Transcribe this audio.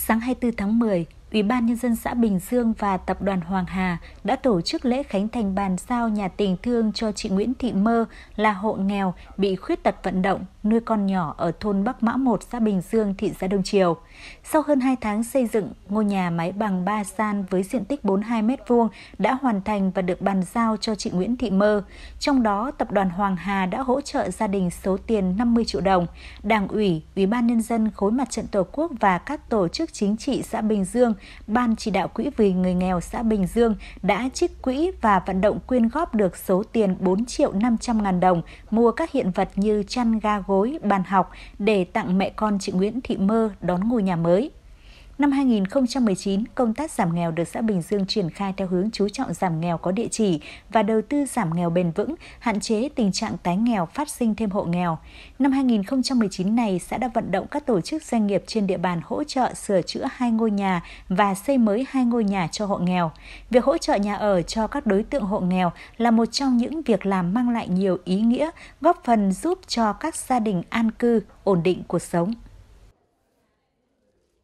Sáng 24 tháng 10, Ủy ban Nhân dân xã Bình Dương và Tập đoàn Hoàng Hà đã tổ chức lễ khánh thành bàn giao nhà tình thương cho chị Nguyễn Thị Mơ là hộ nghèo bị khuyết tật vận động, nuôi con nhỏ ở thôn Bắc Mã 1, xã Bình Dương, thị xã Đông Triều. Sau hơn 2 tháng xây dựng, ngôi nhà mái bằng 3 gian với diện tích 42 m² đã hoàn thành và được bàn giao cho chị Nguyễn Thị Mơ. Trong đó, Tập đoàn Hoàng Hà đã hỗ trợ gia đình số tiền 50 triệu đồng. Đảng ủy, Ủy ban Nhân dân khối Mặt trận Tổ quốc và các tổ chức chính trị xã Bình Dương, Ban chỉ đạo quỹ vì người nghèo xã Bình Dương đã trích quỹ và vận động quyên góp được số tiền 4.500.000 đồng mua các hiện vật như chăn ga gối, bàn học để tặng mẹ con chị Nguyễn Thị Mơ đón ngôi nhà mới. Năm 2019, công tác giảm nghèo được xã Bình Dương triển khai theo hướng chú trọng giảm nghèo có địa chỉ và đầu tư giảm nghèo bền vững, hạn chế tình trạng tái nghèo phát sinh thêm hộ nghèo. Năm 2019 này, xã đã vận động các tổ chức doanh nghiệp trên địa bàn hỗ trợ sửa chữa 2 ngôi nhà và xây mới 2 ngôi nhà cho hộ nghèo. Việc hỗ trợ nhà ở cho các đối tượng hộ nghèo là một trong những việc làm mang lại nhiều ý nghĩa, góp phần giúp cho các gia đình an cư, ổn định cuộc sống.